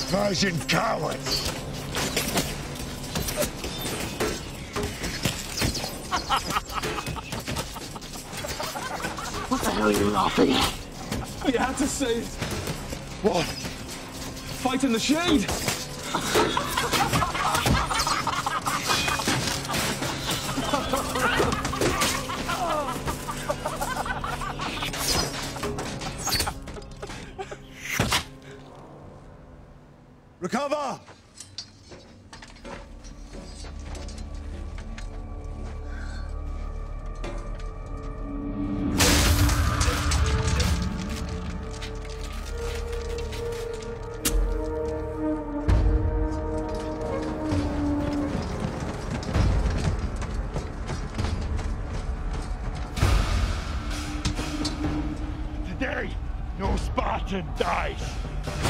Persian cowards! What the hell are you laughing at? You had to say it. What? Fight in the shade. Recover! Today, no Spartan dies.